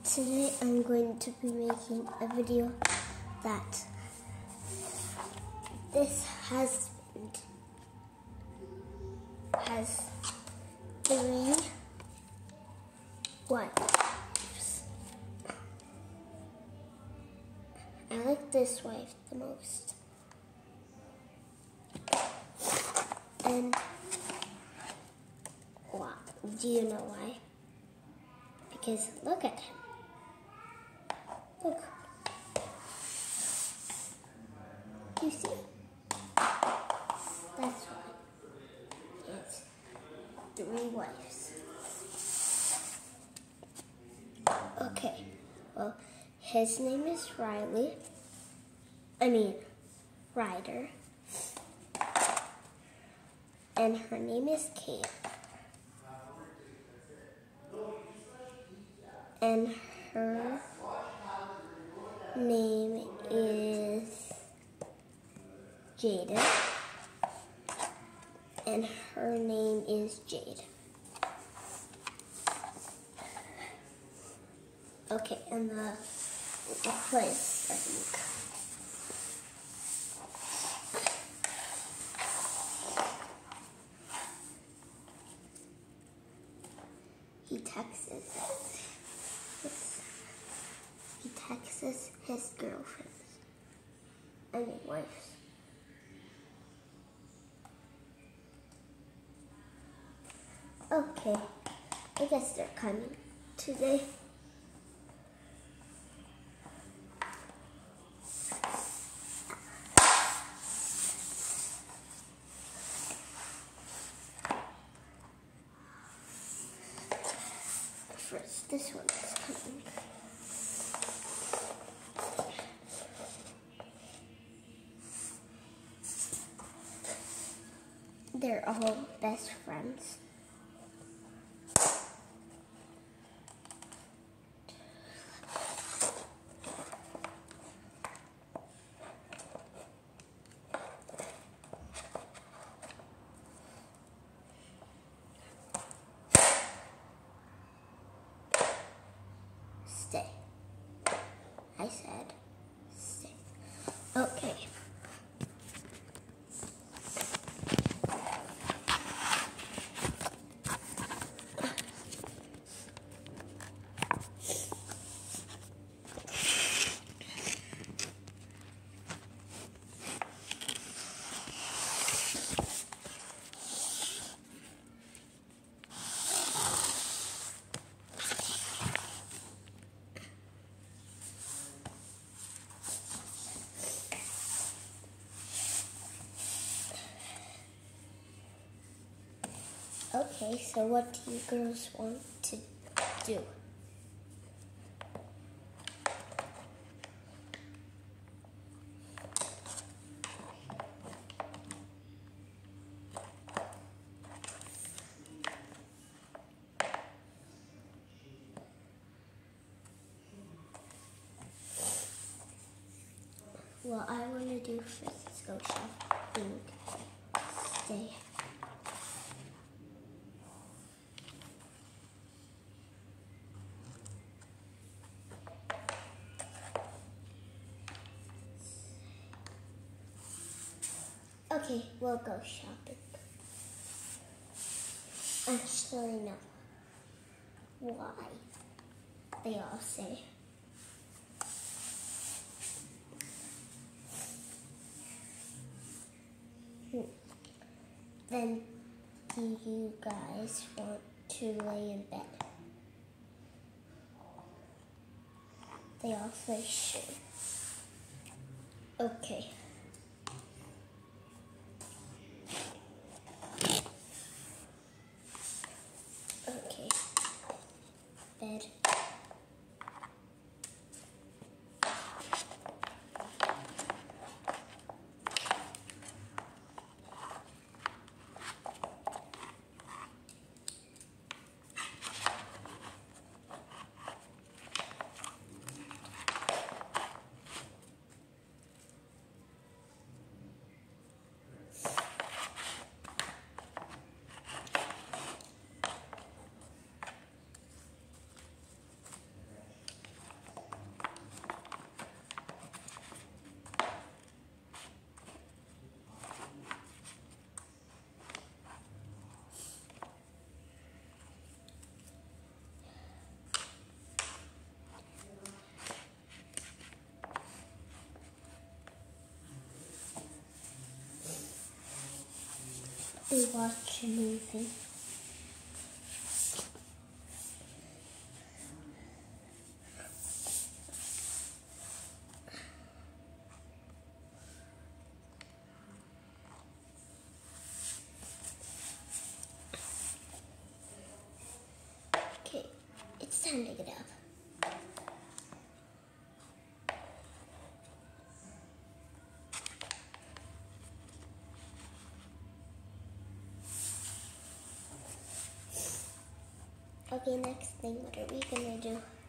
Today I'm going to be making a video that this husband has 3 wives. I like this wife the most. And why? Do you know why? Because look at him. Look. Do you see? That's why. He has 3 wives. Okay. Well, his name is Ryder. And her name is Kate. And her name is Jada. And her name is Jade. Okay, and the place, I think. He texts his girlfriends and wives. Okay, I guess they're coming today. First, this one is coming. They're all best friends. Stay. I said stay. Okay. Okay, so what do you girls want to do? Well, I want to do first go shopping. Stay. Okay, we'll go shopping. Actually, no. Why? They all say. Then do you guys want to lay in bed? They all say sure. Okay. Okay. Bed. We watch a movie. Okay, it's time to get up. Okay, next thing, what are we gonna do?